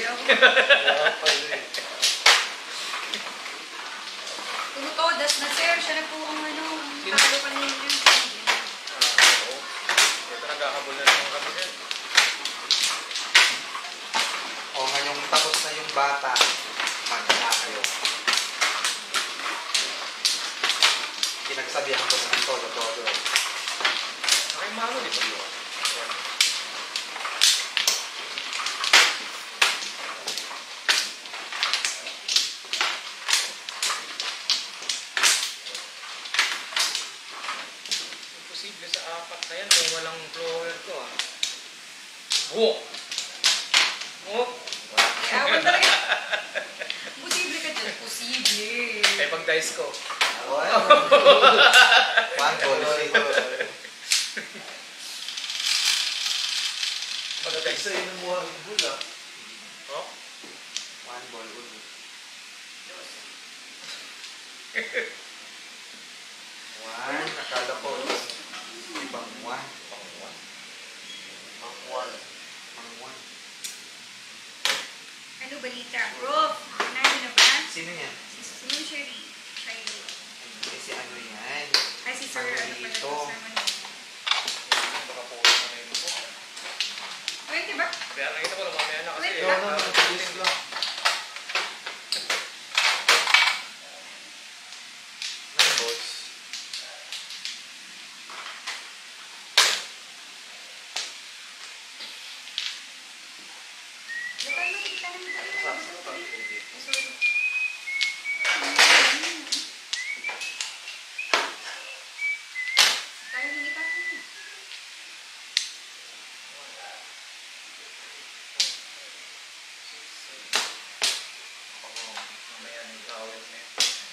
Tumutodas na sir, siya na po ang ano, talo pa niya. Oo. Ito naghahabol na naman kami sir. O ngayong tapos na yung bata, magkala kayo. Pinagsabihan ko naman todo-todo. Ay, malo dito yun. Imposible sa apat na yan kung walang blower ko ah. Buhok! Buhok! Yawan talaga. Posible ka dyan. Posible. Eh, pag-dice ko. One ball. Pag-dice. Isa yun ang muha ng bula. Oh? One ball ulit. One, nakala ko ibang one. Mangwal. Ang one. Ano balita? Prof, nani na ba? Sino yan? Si Ma'am Sherry. Si ano yan? Ay, si Sir. Ano pala Manolito. ito? Sir Manolito. Baka po na ngayon po. Pwede ba? Kaya nakita ko na mamaya na kasi. Wait, No, please lang. Nine balls. Bakal mo, kita naman tayo. Sorry. Tayo hindi pa ito. Mamaya na yung gawin na yun.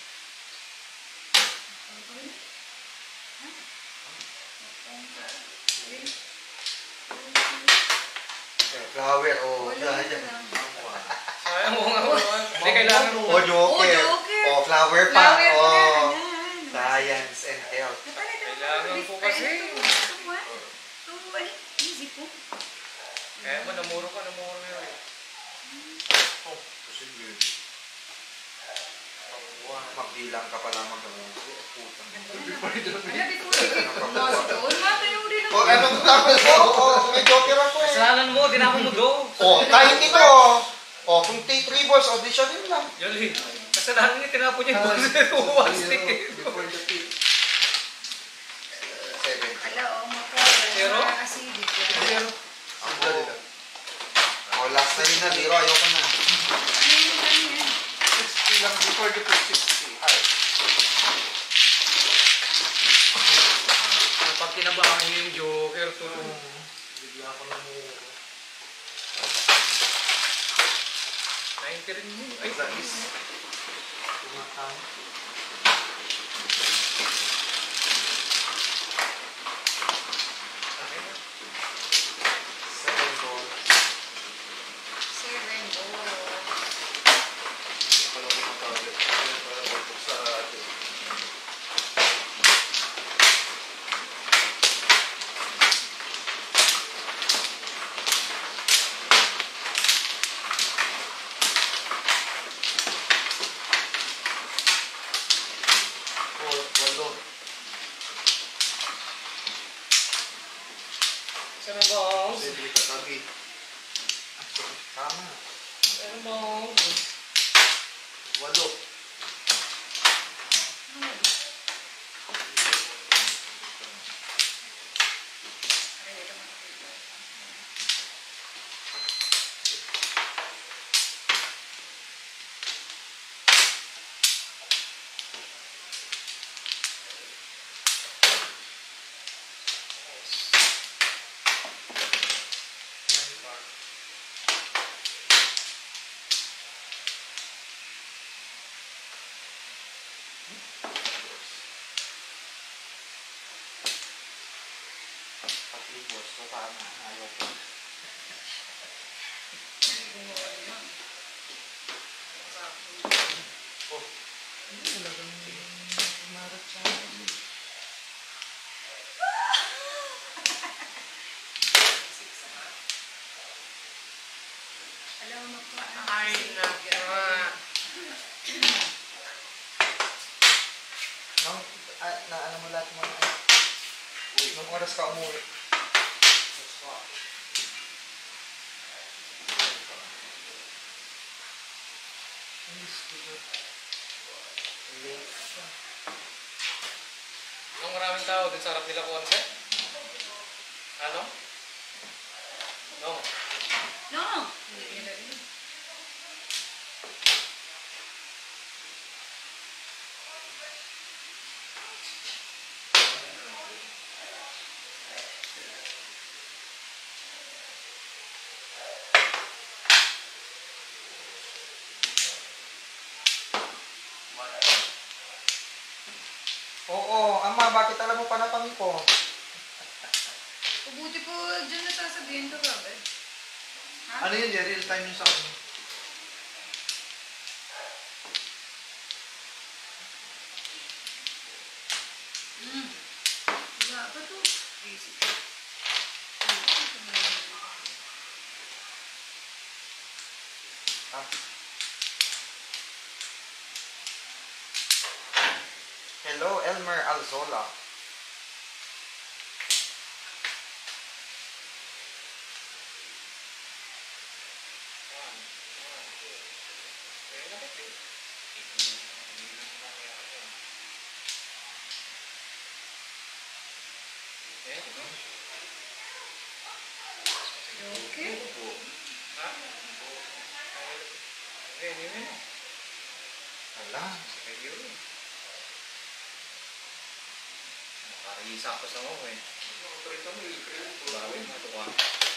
Flower, oh. Sayang mo nga. Hindi kailangan mo. Oh, joker. Oh, flower pa. Flower pa Oh. na. Science and health. Kailangan po kasi. Easy po. Kaya mo, namuro ka yun. Oh, posible. Magbilang ka pa lamang ng putang. Wala, before you get doon, matayo rin ako. Oh, anong tapos ko? Oh, may joker ako eh. Kasalanan mo, tinako mo do. Oh, kahit ito. Oh, kung take 3 balls, auditionin lang. Yali. Kasalanan niya, tinapo niya yung balls. One stick. Before the pick. 7. Ala, maka. Zero? Acidic. Pero, Ang dali lang. Oh, last na yun na, zero. Ayoko na. Ano yung kanya yan? 60 lang. Before the pick, 60. High. pag kinabahan niyo yung joker, tulong. Bigla ako namuro. 90 rin yun. Ay, That is tumatang. akin na. 7 balls. 7 balls. Ako lang tumatawag. Para pagpag sa atin. Walo. Isa na balls. Posible katabi. Tama. Isa na balls. Walo. Pag 3 balls, so tama. Ayoko. Alam mo po. Ay, naka. Na ano mo lahat mo na. Nung oras ka umuwi. Ang maraming tao din sa harap nila konse. Ano? No. No. Oo, ama, bakit alam mo pa na kami ko? Mabuti po dyan nasasabihin ko ba? Ha? Ano yun, real time yun sa akin. Wala pa to. Basic. Ah. Hello, Elmer Alzola. Okay. Ha? Hindi mo. Wala. Sige yun. Nakarisa ko sa mo eh. Bawi mo ito ka.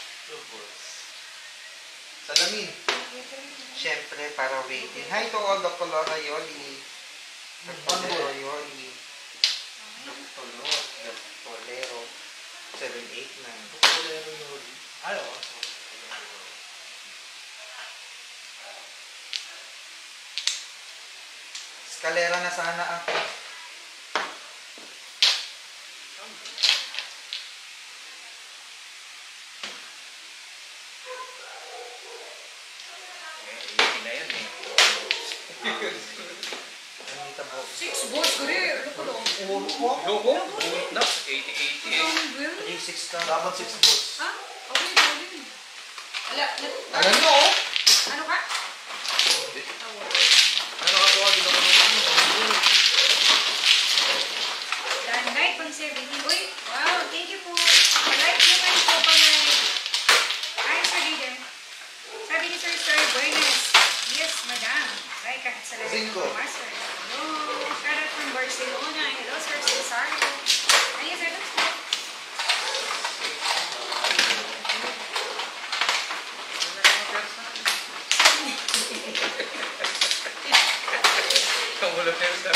Salamin. Siyempre, para waiting. Hi to all Dr. Laura Yoli. Dr. Lero Yoli. Dr. Lero. 789. Ay, oo. Eskalera na sana ako. Eh, na yan eh. Anita po. 6 boys ko rin. Ano ko lang? Loko? Buwit na. 80-80 eh. Ang will? 3-6 ka. Dapat 6 boss. Ha? Okay, galing. Ala, Alam mo, oh. ano ka? Ano nakakuha din ako ng ano? Danday, pang 17. Uy, wow, thank you po. Like naman po pang ay, sorry din. Sabi ni Sir Buenas. Yes, madam. Like, kahit sa lahat ng Cinco. master. Hello. Shout out from Barcelona. Hello, Sir Cesario. Ayun, sir. That's good. Kamulo na yun.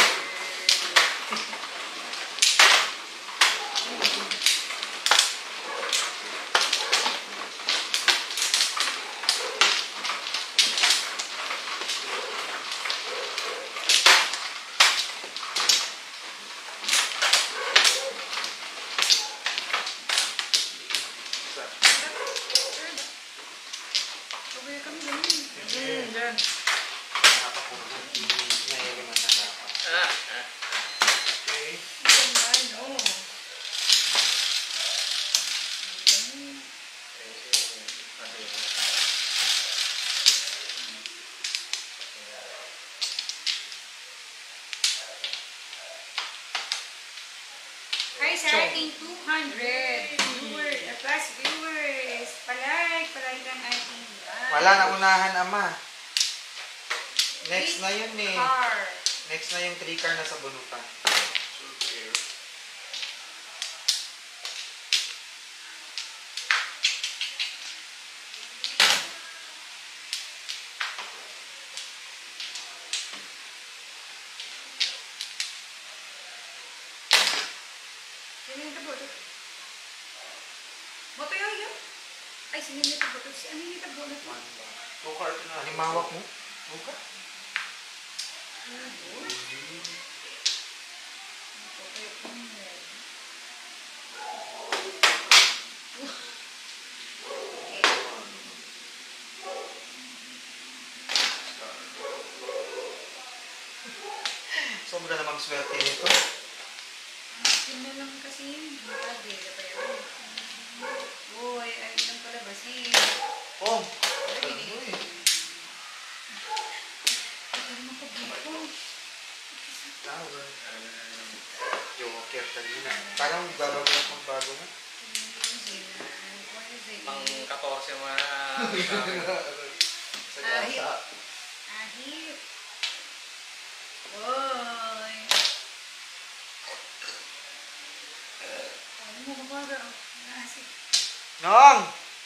Sabay kami ganun. Diyan. Nakapapulog. Ngayon naman na dapat. Okay. Ganda, no? Hi sa ating 200 viewers, plus viewers. Palike ang ating live. Wala na unahan, ama. Next na yun eh. Car. Next na yung 3 car na sa bunutan. Super. Sino yung taboto? Moto yun? Ay, sino yung taboto? Ano yung taboto? Two card na. Halimawak mo? Buka. Sobra namang swerte nito. Yun na lang kasi yun. Pwede, dapat yun. Uy, ayun lang pala ba si... Oh! Ay, ano mo ko dito? Joker kanina. Parang babago na magbago na. Pang 14 mo na. Sa gasa. Ahip. Uy. Ano mo ba ba? Nasip. Nong!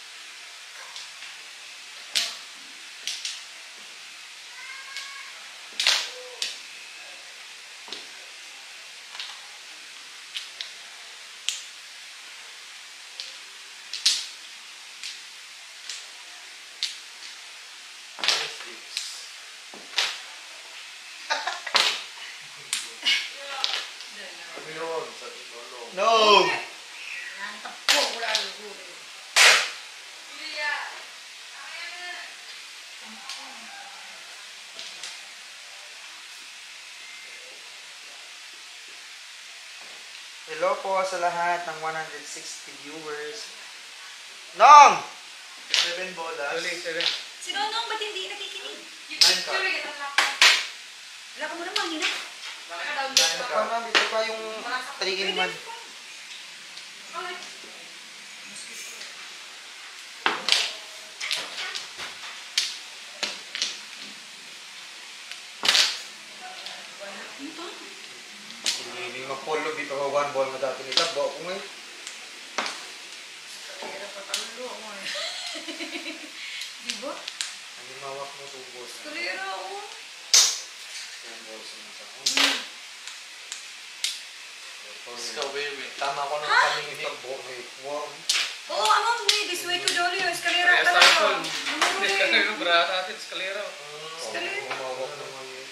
Ano yun? Sa lolo. Nong! Nantap ko. Wala lugo. Hello po sa lahat ng 160 viewers. Nong! 7 bolas. Tuloy, tuloy. Si Nonong, ba't hindi nakikinig? 9 ka. Wala ka mo naman, yun na. 9 ka. Paano dito pa yung 3 in 1? Ano to? Hindi nga polo dito ka 1 ball na dati nito. Bawa ko ngayon. Kaya patalo ako eh. Di ba? Ano mawak mo 2 balls na? Kalera ako. 1 balls na sa ako. Ikaw, baby. Tama ko nung Ha? kaming Wow. Oo, amang may disway ko daw yun. Eskalera Kaya talaga. sample. Ano Eskalera, brata natin, eskalera. Mawak naman yun.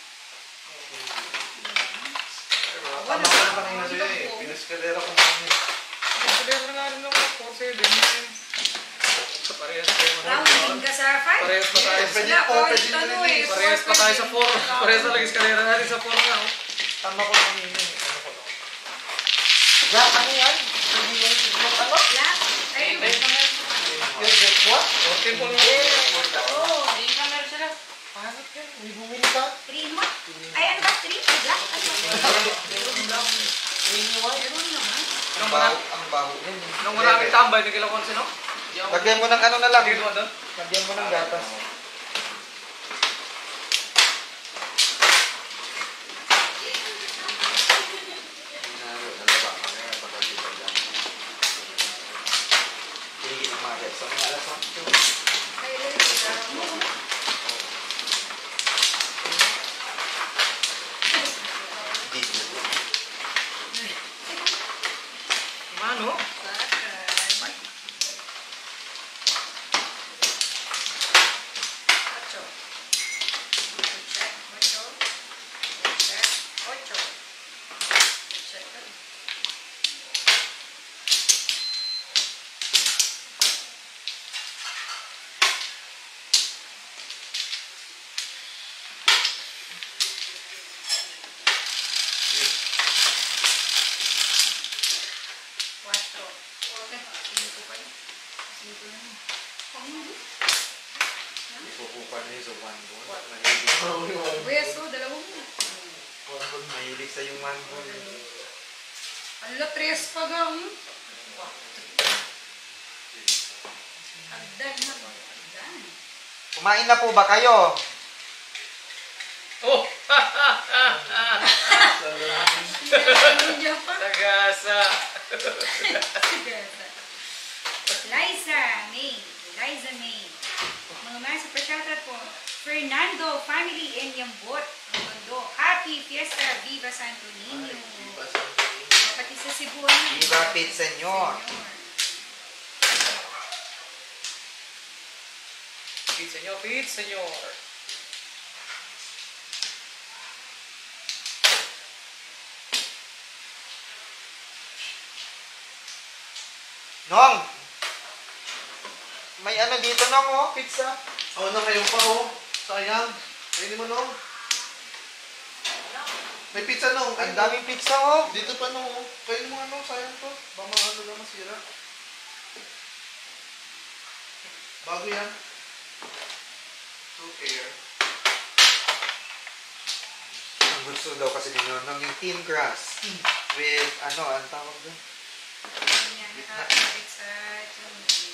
Tama ko nung kanina sa'yo eh. Pinaskalera ko namin. Eskalera na nga rin ako, 4-7. Parehas tayo. Rounding ka sa 5? Parehas pa tayo. Pwede Wala, po, kahit pwede ano nyo eh. Parehas pa tayo sa 4. Parehas na lang eskalera natin sa 4 nga. Oh. Tama ko kanina eh. Ano ko lang. Ya, ano yan? Hindi yung signal ano? Wala. Ay, Ay, Yung jet what? 14 po lang. oo. Paano yan? May bumili ka? 3 mo? Ay, ano ba? 3? Black? Ano? Meron naman. Ang baho, ang baho yan. Nung maraming tambay, nagilang ko sino? Lagyan mo ng ano na lang. Tigil mo doon? Lagyan mo ng gatas. Hindi na magat. Sa mga alas 8. Ay, ay, mo. Mano? Bakal. Ocho. Check. Ocho. Check. Ocho. Check. Cuatro. Okay. Cinco pa yun. Cinco na yun. Ipupupan niya sa 1 ball. Yes, oh, dalawa mo. Mahilig sa yung 1 ball. Ala, tres pa gang. Agdan na ba? Agdan. Kumain na po ba kayo? Oh! Ano niya pa? Tagasa! Liza May. Liza May. Mga mga super shoutout po. Fernando family in Yambot. Mundo. Happy Fiesta Viva Santo Niño. Pati sa Cebu. Viva Pit Senyor. Pete, senyor. Pete, senyor. Nong! May ano dito, Nong, oh, pizza. Oo na kayo pa oh. Sayang. Pwede mo no? May pizza nung. Ang daming pizza oh. Dito pa nung. Kain mo ano, sayang to. Baka ano lang masira. Bago yan. Two air. Ang gusto daw kasi din yun, yung thin grass. With, ano, ang tawag doon? Yan, nakakapit sa tumuli.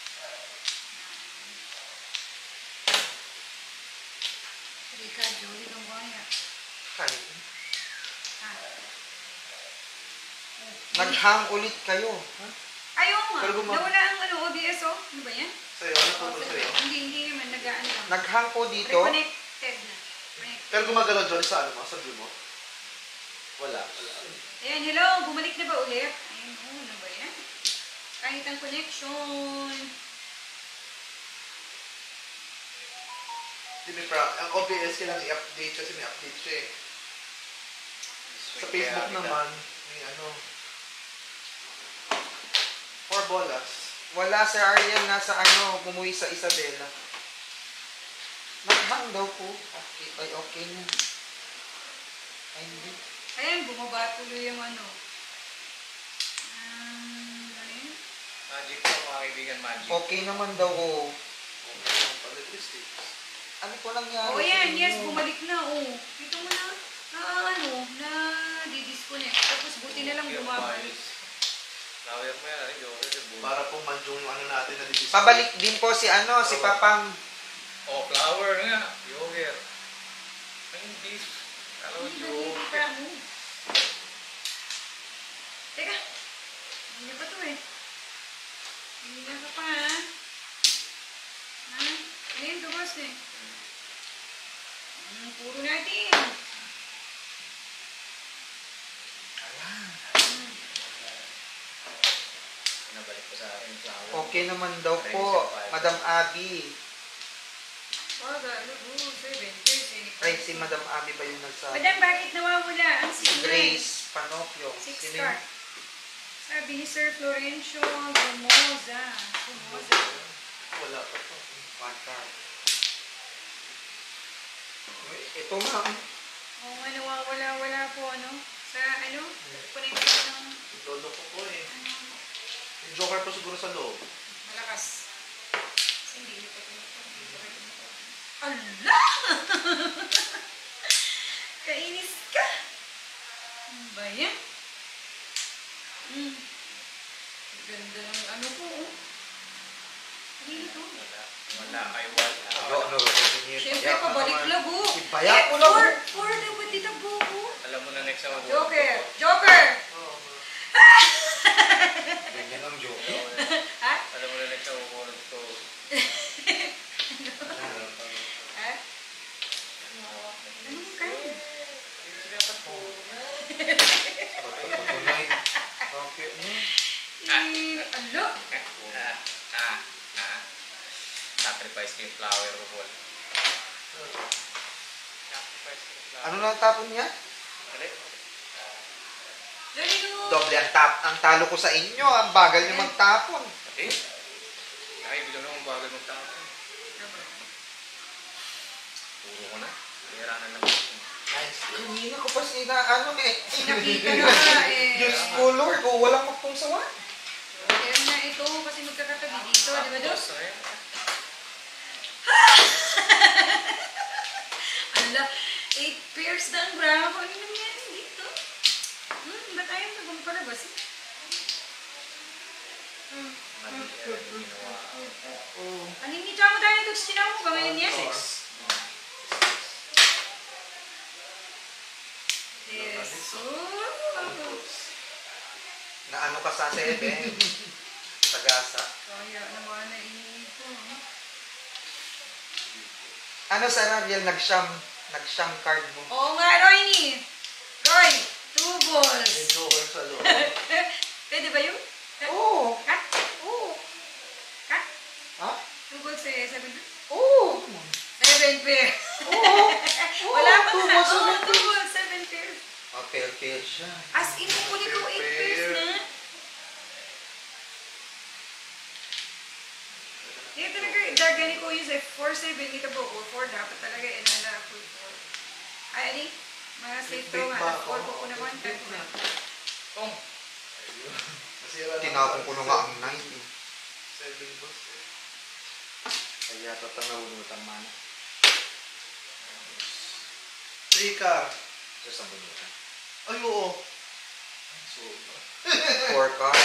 Rika, Jolie, kang buhaya. Kahit. Ah. Nag-hang ulit kayo. Ha? Ayaw nga. Pero Nawala ang ano, OBS oh. Ano ba yan? Sa'yo, ano po Oh, sa'yo? hindi naman. Nag-ano lang. Nag-hang po dito. Reconnected na. Connected. Pero gumagalaw Johnny sa ano mo? Sa view mo? Wala. Ayan, hello. Bumalik na ba ulit? Ayan, oh, ano ba yan? Kahit ang connection. Di may ang OBS kailangan i-update kasi may update siya eh. Sa Facebook naman, may ano. 4 bolas. Wala si Ariel nasa ano, umuwi sa Isabela. Nag-hang daw po. Okay, ay okay na. Ay hindi. Ayan, bumaba tuloy yung ano. Ano yun? Magic po, mga kaibigan, magic. Okay naman daw oh. Ang electricity. Ano po nangyari Oh, sa yan. inyo? Yes, bumalik na. Oh. Ito mo na. Ano, na di-disconnect. Tapos buti na lang bumabalik. Flower mo yan, Joker. Para pong manjong yung ano natin na didisplay. Pabalik din po si ano, si Papang. Oh, flower nga. Joker. Ay, hindi. Hello, Hindi Joker. pa mo. Teka. Hindi pa to eh. Hindi na ka pa ha. Ha? Ayun, tumas eh. Puro natin. Nabalik ko sa akin yung flower. Okay naman daw po, Madam Abby. Waga, lugo, 7, 13. Ay, si Madam Abby ba yung nagsabi? Madam, bakit nawawala ang Si signal? Grace Panopio. 6 Sino star. yun? Sabi ni Sir Florencio Gomoza. Gomoza. Wala pa to. Pata. Ito ma'am. Oo nga, nawawala-wala po ano. Sa ano? Connection ng Lolo ko po eh. ano, Yung Joker po siguro sa loob. malakas. Kasi hindi pa ito. Ala! Kainis ka! Ano ba yan? Ganda ng ano po. Oh. Dito. Wala kayo, wala. Ano ba? Siyempre, pabalik lago. Ibayak ko lang. Four na ba dito buko? Alam mo na next ako. Joker! Joker! Oo. Ganyan ang joke. Ha? Alam mo na next ako ko. Ha? Ano ka? Tunay. Okay. Alo? Sacrifice ko yung flower ko, Paul. Sacrifice ko yung flower. Ano lang tapon niya? Dali. Dali no. Doble ang talo ko sa inyo. Ang bagal niyo magtapon. Eh? Ay, bilang naman bagal magtapon. Puro ko na. Hiranan lang. Nice. Kanina ko pa ano eh. Nakita na nga eh. Diyos ko Lord, walang magpungsawan. Kaya na ito kasi magkakatabi dito, di ba Diyos? Tapos, ayun. Ala, 8 pairs na ang bravo. Ano nangyari dito? Ba't ayaw na bang palabas? Mali yan yung ginawa. Ano yung nitya mo tayo ito? Sinaw mo ba ngayon yan? 6. Yes. Na ano ka sa 7. Tagasa. Kaya naman na inipo. Ano sa Ariel, nag-sham card mo? Oo nga, Roy! Roy, 2 balls. May Joker sa loob. Pwede ba yun? Oo. Ha? Oo. Ha? Ha? 2 balls eh, 7 Oo. 7 pair. Oo. Wala pa two na. balls, Oo, seven 2 balls, 7 pair. Pair siya. As in, kunin ko 8 pairs na. Hindi talaga, dagani ko yung 4-7 ito po, or 4 dapat talaga, and nala 4. Ay, ani? Mga safe to Big nga. ba Or ako? po na content. Kung, Nasira na Tinapon ko na nga ang 9 eh. 7 boss eh. Kaya tatanawin ang mana. 3 car. Just ang bunutan. Ay, oo. 4 ka.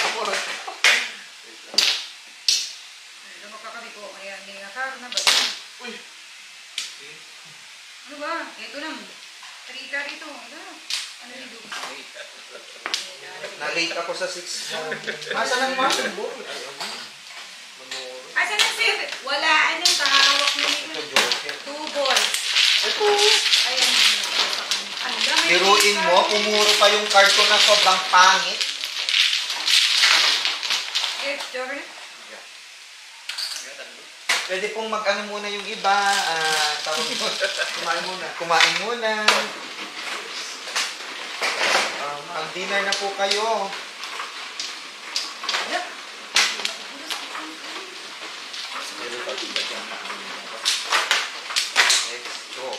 Ano magkakabi ko? Kaya hindi nga karo na ba? Uy. Ano ba? Ito na. 3 ka rito. Ano dito? Na-late ako sa 6 mo. Masa lang mo? Asan na sir? Wala. Anong kahawak mo Ito, nito? Joker. 2 balls. Ito. Ayan. Ano ba? May Biruin card. mo, pumuro pa yung karton na sobrang pangit. Yes, Joker. Pwede pong mag-ano muna yung iba. Tawag mo. Kumain muna. Kumain muna. Mag-dinner na po kayo. Yep. Let's go.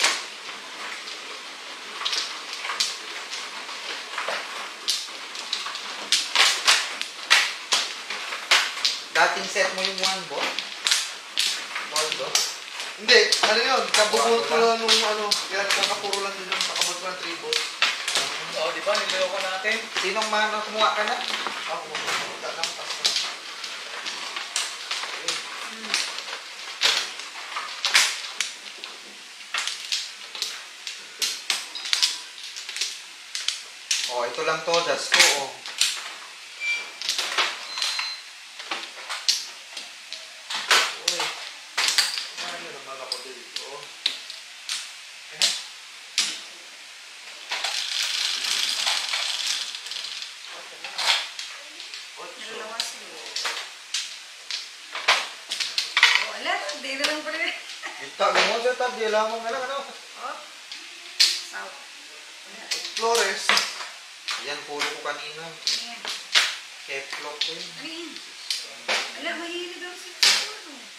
Dating set mo yung 1 ball? Waldo? Hindi, ano yun? Kabubot ko lang nung ano. Kaya kakapuro lang din yung nakabot ko ng 3 balls. oh, di ba, niloko natin. Sinong mana kumuha ka na? Ako, wala lang pasta. Oh, ito lang to, das ko. Oh. Uy. Kumain na naman ako dito. Nalawas mo. Wala. Hindi na lang pala. Kita mo sa tabi, lamang nga lang, ano? Oh. South. Flores. Yan, pulo ko kanina. Ayan. Keflok ko yun. Ano yun? Alam, mahilig daw si Puro.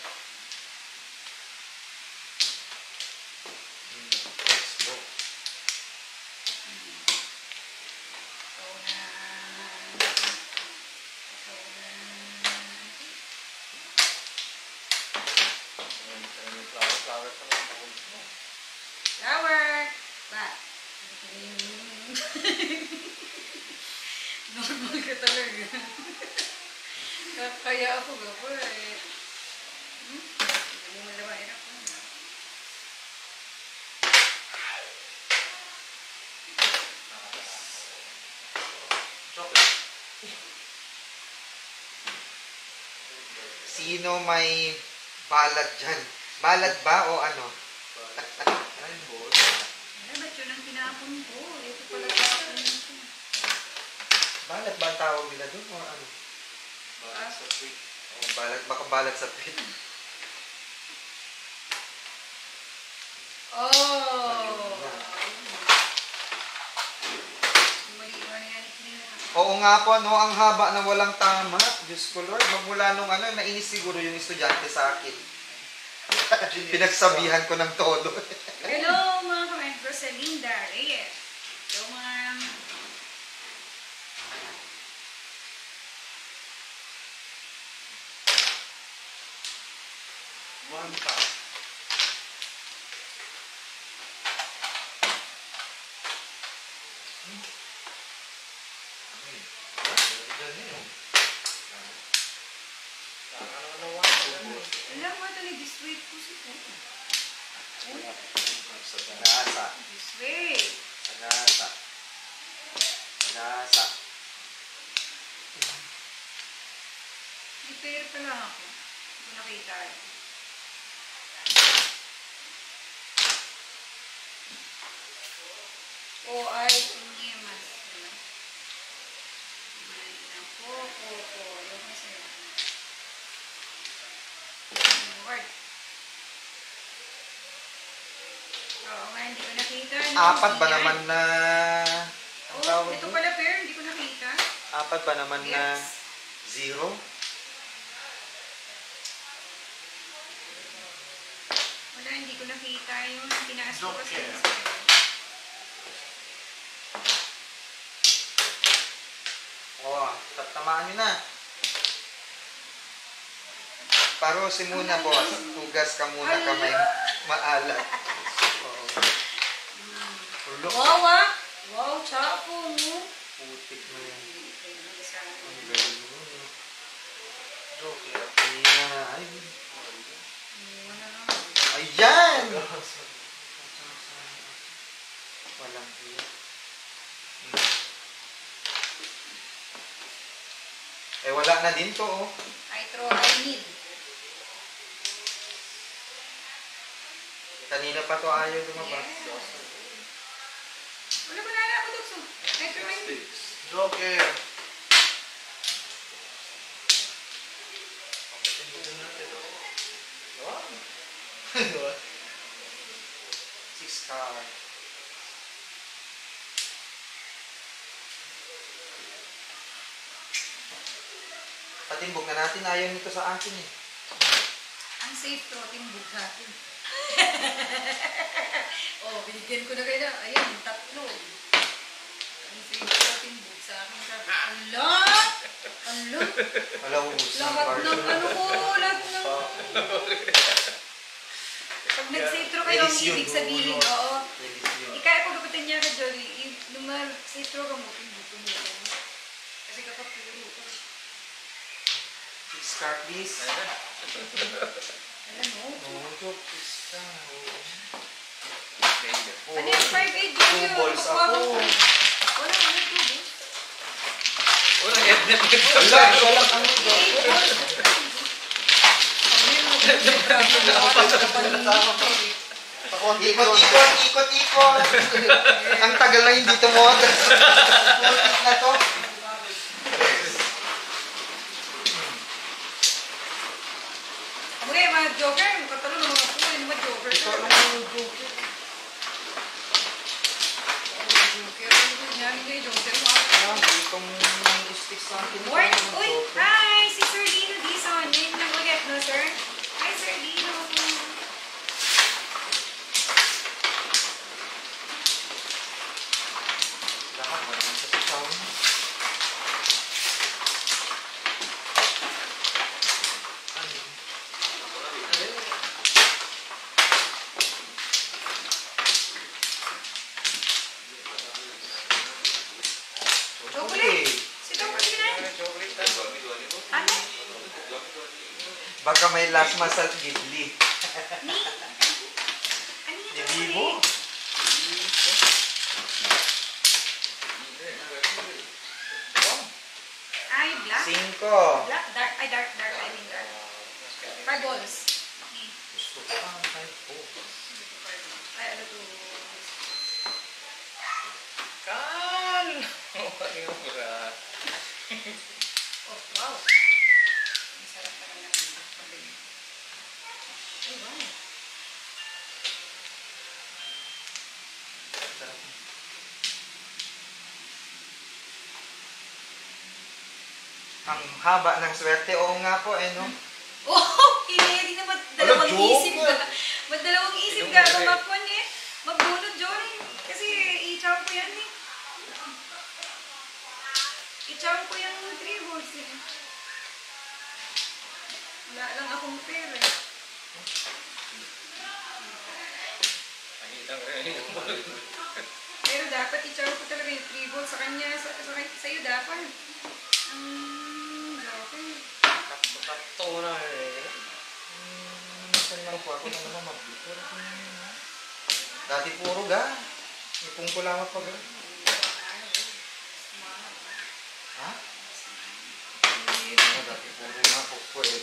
Let's go. Ikaw na. Ikaw na. Flower pa lang ako. Flower! Ba? Normal ka talaga. Kaya ako gabo eh. Hindi mo malawain ako. Sino may balad dyan? Balad ba o ano? 9 balls. Ano ba't yun ang tinapon ko? Ito pala tapon ko. Balad ba ang tawag nila doon o ano? Sa 3. O balad, baka balad sa pit. Oh! Mali-mali yan. Oo nga po, no, ang haba na walang tama. Diyos ko Lord, magmula nung ano, nainis siguro yung estudyante sa akin. Pinagsabihan ko ng todo. Hello mga comment, Rosalinda Reyes. Hello ma'am. One cup. Alam mo ito, nag-diswait ko si Puro. Nasa. Diswait. Nasa. Nasa. May pair pa lang ako. Hindi ko nakita eh. O ay Tuniemas. May nako, po. Yung kasi. Lord. Oo nga, hindi ko nakita. Apat ba naman na... Ang Oh, tawag ito doon? pala pair, hindi ko nakita. Apat ba naman na Yes. 0? Wala, hindi ko nakita yung tinaas ko kasi. Joker. tatamaan nyo na. Parosin muna, boss. Tugas ka muna kamay. Maalat. Oo. Ulok. Wow, ah. Wow, chapo mo. Putik na yan. Ang Ano galing mo. Joke yan. Ayan. Ayan! Walang iya. Eh, wala na din to, oh. I throw, I need. Kanina pa to ayaw lumabas. Yes. Wala ba na ako, Tukso? I throw, I need. Joke yan. Wow. 6 card. Patimbog na natin. Ayaw nito sa akin eh. Ang safe throating book sa akin. Oh, binigyan ko na kayo na. Ayan, tatlo. Ang safe throating book sa akin. Sabi, ala! Ala! Wala ubus ng Lahat card. ng ano ko, lahat ng... Pag nag-safe throw kayo, ang Edisyon. ibig sabihin, oo. Edisyon. Ikaya ko dapat niya ka, Jolie. Nung safe throw ka mo, buto mo. Kasi kapag puro ko. 6 card, please. Alam mo? No, joke. 6 card. Ano yung 5-8 Two balls ako. Wala, ano 2 balls? Walang ednet. Walang ano, joke. 8 balls. Ikot, ikot, ikot, ikot. Ang tagal na hindi tumotas. Putik na to. Okay, mga joker. Katalo ng mga puno. Yung mga joker. Ito ang mga joke. Joker. Yan, hindi. Joker. Ah, itong stick sa akin. Morning. Uy, hi! Si Sir Dino Dizon. Name lang ulit, no, sir? Hi, Sir Dino. Lahat, wala nang sasasaw na. Chocolate. Si Chocolate na. Ano? Baka may last masal gidli. Ni? Ano yung Di Vivo? chocolate? Ay, black? 5. Black? Dark? Ay, dark. Dark. I mean dark. 5 balls. Gusto ko ang 5 Ay, ano to? Kan! Ano yung bra? Oh, wow. Ang sarap na lang ng pabili. Ay, wow. Ang haba ng swerte. Oo nga po, eh, no? Oh, hindi na dalawang joke isip na. ka. Madalawang isip ka. Mamakwan eh. Magbunod, Jory. Kasi i-charm ko yan eh. I-charm ko yung 3 balls eh. Wala lang akong pera eh. Nakita ko rin yung ball. Pero dapat i-charm ko talaga yung 3 balls sa kanya. Sa'yo dapat. Okay. Takto na eh. Minsan lang po ako na naman mag-bitter. Dati puro ga. Ipong ko lang pa ga. Ha? Dati puro nga po po eh.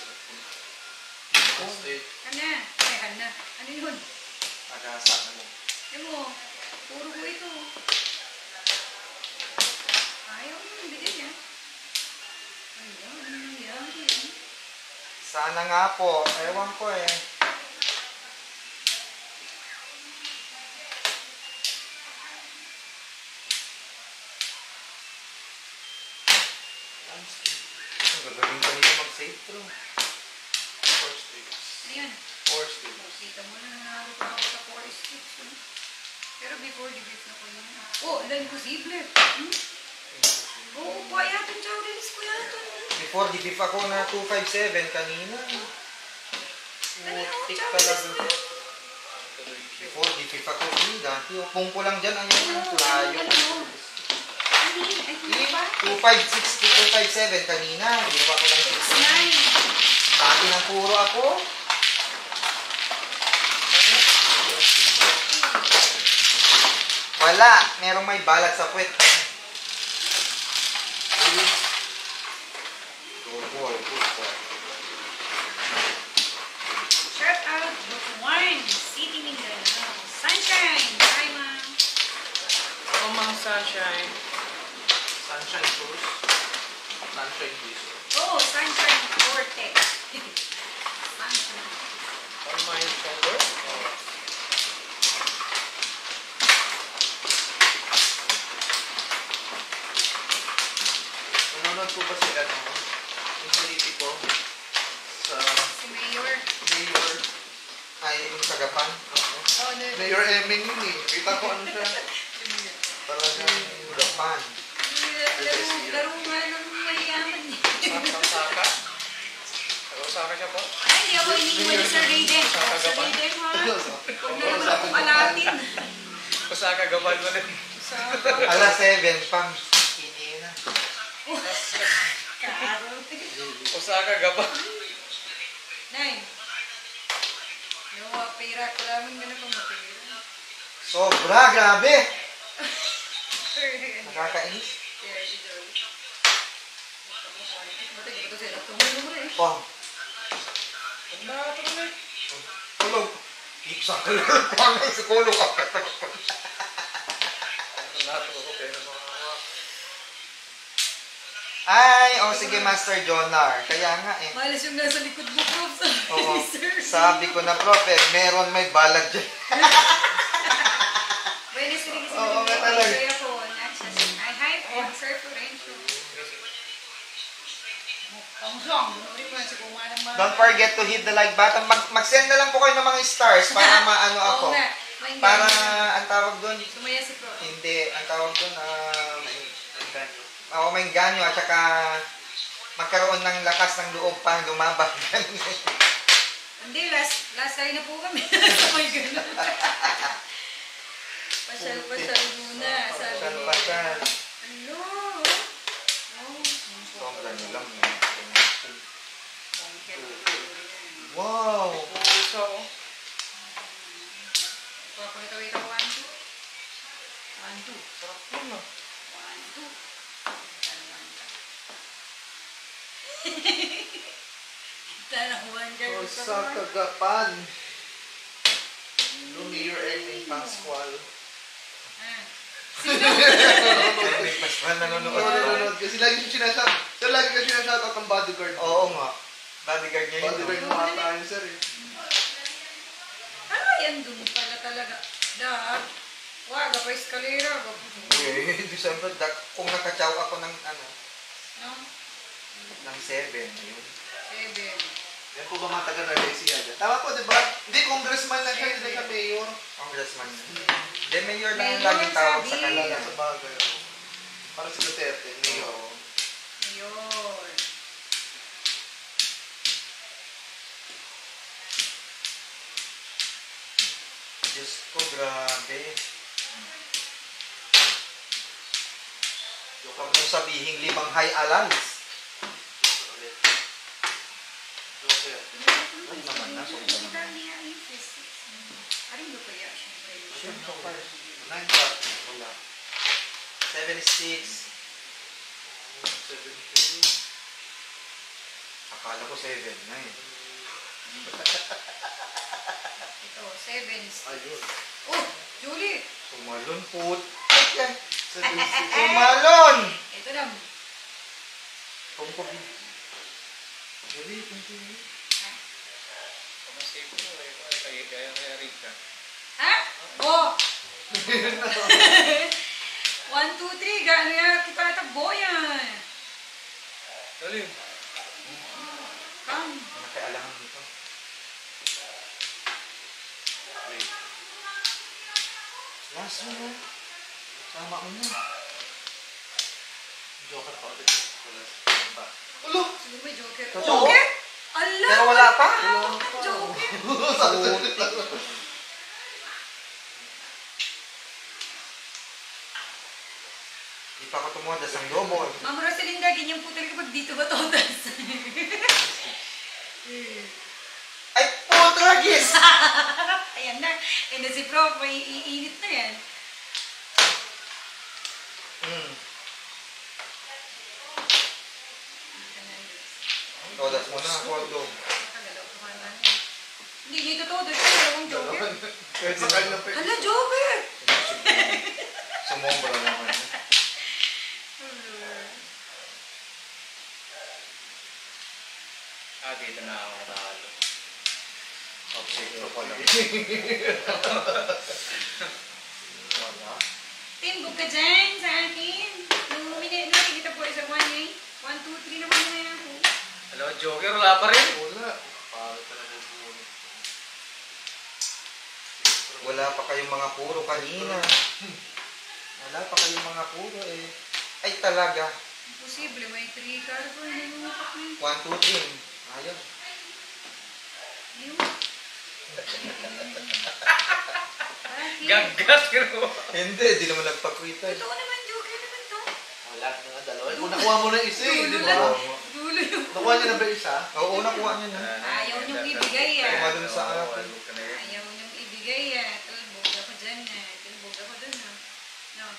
Hana. Ay, Hana. Ano yun? Agasa na mo. Ano mo? Puro ko ito. Ayaw mo. Bigyan niya. Ayaw. Ano nangyari? Sana nga po. Ewan ko eh. Ang gagawin ko nito mag-save through. 4 sticks. Ano yan? 4 sticks. Kita mo na nanalo pa ako sa 4 sticks. Pero before the gift na ko yun. Oh, alam, imposible. Hmm? Oo, pa yata. Chow, release ko yata. Before, di FIFA ko na 257 kanina. Putik talaga. Before, di FIFA ko din. Dati, upong ko lang dyan. Ayun, layo. Ay, ba? 2560, 257 kanina. Ginawa ko lang 69. 9. Dati ng puro ako. Wala. Merong may balat sa puwet. Shout out Butuan, City Mindanao. Sunshine! Hi, ma'am. Oh, Ma'am Sunshine. Sunshine Tours. Sunshine Tours. Oh, Sunshine Vortex. Sunshine. On my shoulder. Oh. Nanonood po ba sila yung politiko sa Si Mayor. Mayor? Ay, yung sagapan. Oh, no. Mayor Eming yun eh. Kita ko ano siya. Talagang gapan. Laro nga ng mayayaman eh. Osaka. Osaka siya po. Ay, hindi ako iniiwan ni Sir Raiden. Sir Raiden, ha? Huwag na naman akong alatin. Osaka gabal mo na. Alas 7 pang. Hindi na. Karo. Osaka gabal. Nay. Yung mga pera ko lang nga na pamapira. Sobra, grabe. Nakakainis. Pang. Tulog. Iksa ka lang. Pang sa kulo ka. Ay, oh sige Master Jonar. Kaya nga eh. Malas yung nasa likod mo, Prof. Oo. Sabi ko na, Prof, eh, meron may balag dyan. Buenas rin kasi Oo nga talaga. Kaya po, ay, hi po, Sir Florencio. Don't forget to hit the like button. Mag-send na lang po kayo ng mga stars para maano ako. Oo nga. Para, ang tawag doon, Sumaya si Prof. hindi, ang tawag doon, may ganyo at saka magkaroon ng lakas ng loob pang lumaban. Hindi, last time na po kami. Sabay gano'n. Pasyal-pasyal muna. Sabi niya. Pasyal-pasyal. Ano? Sobrang nyo lang. Wow! Puso. Wait ako, 1, 2. 1, 2. Sarap yun ah. 1, 2. Tanawan ka. O sa Kagapan. No Mayor Eming Pascual. May pasman nanonood pa. Nanonood kasi lagi siya sinashout. Sir, lagi ka sinashoutout ang bodyguard. Oo nga. Bodyguard niya yun. Bodyguard mo ata yun, sir eh. Ano yan dun pala talaga? Dahil, wag, pa eskalera. Eh, December, kung nakachaw ako ng No? ng 7, yun. 7. Yan po ba mga taga-Ralesia dyan? Tama po, di ba? Hindi, congressman na siya, hindi siya mayor. Congressman. Hindi, mayor lang Mayor yung laging tawag sa sabi. kanila. Sa bagay. Para si Duterte, mayor. Oo. Ayun. Diyos ko, grabe. Huwag mong sabihin 5 high alals. Ay, naman na, sobrang naman. Siyempre, 9 ba? wala. 76. 17. Akala ko 7 na eh. Ito, 7. Ayun. Oh, Julie. Sumalon po. Yan. 76. Sumalon! Ito lang. Tungkol. Dali, continue. Pamasave mo eh. Kaya Rika. Ha? Oh! 1, 2, 3. Gaano yan? Kita natakbo yan. Dali. Come. Nakialangan dito. Last mo na. Sama mo na. Joker pa ulit. Wala. Pa. Ulo! Siguro may Joker. Totoo? Joker? Ala! Pero wala pa. Joker. Di pa ako tumuha sang double. Ma'am Rosalinda, ganyan po talaga pag dito ba totas? Ay, putragis! Ayan na. And si Prof, may iinit na yan. Hmm. Todas mo na, Waldo. Nakagalaw ko man. Hindi niya ito todas. Dalawang Joker. Kahit sa kanya pa. Hala, Joker! Sumombra naman. Dito na ako natalo. Objecto pa lang. Wala. Timbog ka dyan sa akin. Nung minute natin kita po isa 1, 1, 2, 3 naman na yan ako. Hello, Joker, wala pa rin. Wala. Para talaga buo. Wala pa kayong mga puro kanina. Wala pa kayong mga puro eh. Ay talaga. Imposible, may 3 card po. Hindi mo mapak na 1, 2, 3. Ayaw. yun. Bakit? Gagas, pero. Hindi, di naman nagpakwita. Totoo naman, Joker naman to. Wala na nga dalawa. Kung nakuha mo na isa eh, di Dulo ba? lang. Dulo yung... Nakuha niya na ba isa? Oo, nakuha niya na. Ayaw niyong ibigay ah. Tumalun sa akin. Ayaw niyong ibigay ah. Tulbog ako dyan ah. Tulbog ako dun ah. No.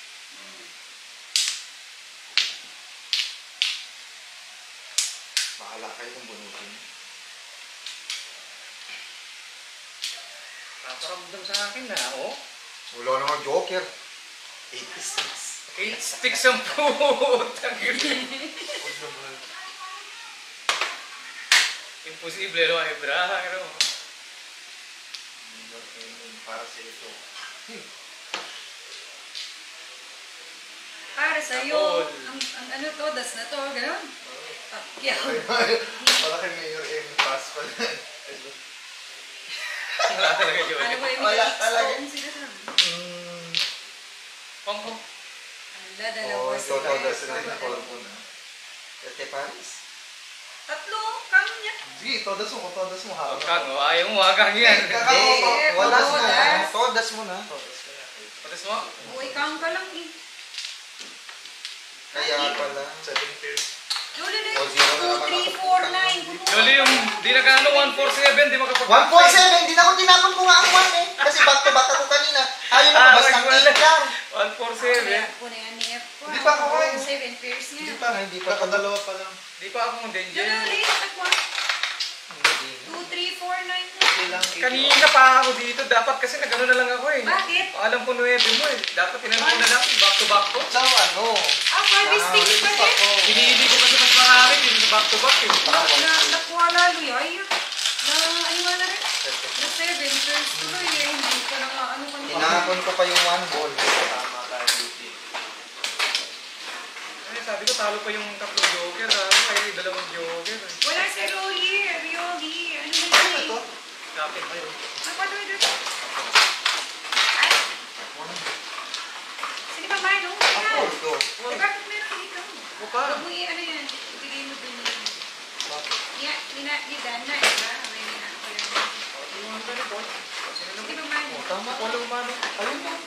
Bahala kayo kung bunutin. Nakaramdam sa akin na, oh. Wala naman Joker. 86. 8 sticks ang putang ina. Huwag naman. Imposible, no? Ay, braha, no? Para sa ito. Para sa'yo, Tapos. ang ano to, das na to, gano'n. Pakyaw. Wala kay Mayor M. Pass pa na. Wala talaga, Joker. Ano ba yung Wala mga talaga. stone sila sa Pong, pong. Ala, dalawa Oo, ito, sila. todas na rin. Corpo na. Ate Paris. Tatlo, kamo niya. Sige, todas mo. Todas mo. Huwag Hawak. kang, oh. Ayaw mo, hagang yan. Hindi, wala todas. na. Todas mo na. Todas ka na. Patas mo? Uy, kamo ka lang eh. Kaya pala. 7 pairs. Jolly na O, yun. zero na naman 2, 3, ako. 4, 9. Jolly, yung di na kaano, 147, di makapag- 147, hindi na ako tinapon ko nga ang 1 eh. Kasi back to back ako kanina. Ayun na, basta ang wala. 8 lang. 147. Puna yan ni F. Hindi pa ako kain. 7 pairs Hindi niya. pa. Hindi pa. Nakadalawa pa lang. Di pa ako ng danger. Jolly, takwa. 2, 3, 4, 9 na. Okay lang. Kanina pa ako dito, dapat kasi nagano na lang ako eh. Bakit? Alam ko 9 mo eh. Dapat tinanong ko na lang, back to back ko. So, ano? Ah, harvesting pa din. Pinili ko kasi mas marami, hindi back to back eh. Nakuha lalo yay. Na ano nga na rin? Na 7 pairs tuloy eh. Hindi ko na nga ano kanina. Tinapon ko pa yung 1 ball. Tama tayo duty. Ay, sabi ko talo pa yung tatlong joker, ay dalawang joker. Wala si Rolly, Ryogi. Ano na yun eh? Ito. Kapit ba yun? Ako doon. Ay, sino ba ba? No? Ako, Yan. ito. Eh, bakit meron dito? Buka. Huwag mo ano yan. Ibigay mo dun yan. Ni Dan na eh. Ba? May ako yan. Iwan ka ni Paul. Sino Sino naman? ba man? Tama. Walang mano. Ayun na.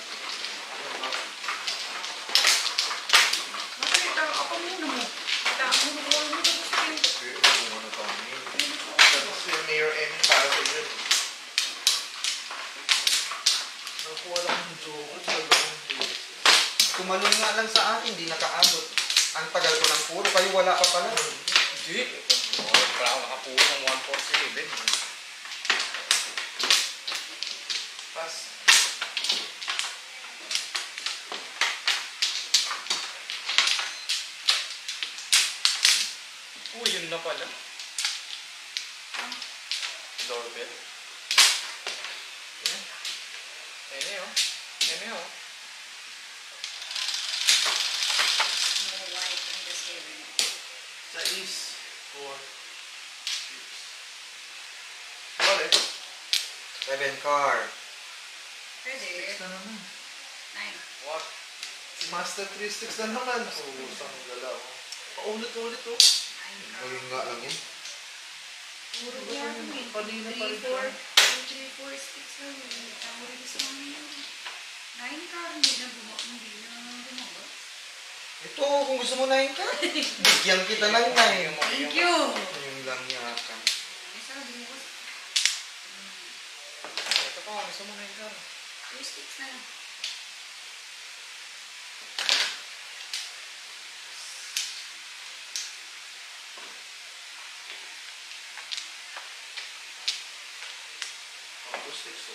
Bakit ako muna mo? Ako muna mo. Tapos kayo. Tapos yung Mayor M. Para sa yun. Nakuha lang yung joke. Dalawang pairs. Tumalon nga lang sa akin, di nakaabot. Ang tagal ko ng puro, kayo wala pa pala. Hindi. Wala ako nakapuha ng 147. Pass. Yun na pala. Doorbell. Ayan. Ayan na yun. Ayan na yun. No white on the 7. Sa East. 4. 6. Correct. 7 car. Pwede. 6 na naman. 9. What? 6 Master 3-6 na naman. Usang galaw. Paulit-ulit oh. Ay, Ngayon nga lang yan. puro kaya kami. Kanina pa rin 3, 4, 6 lang. Tama rin sa mga yun. 9 ka, hindi na bumaba. Ito, kung gusto mo na yun ka, bigyan kita lang na yun. Thank you! Yung lang yata. Ay, sabi mo ko. Ito pa, gusto mo na yung car. 2 sticks na lang. Ako 6 oh.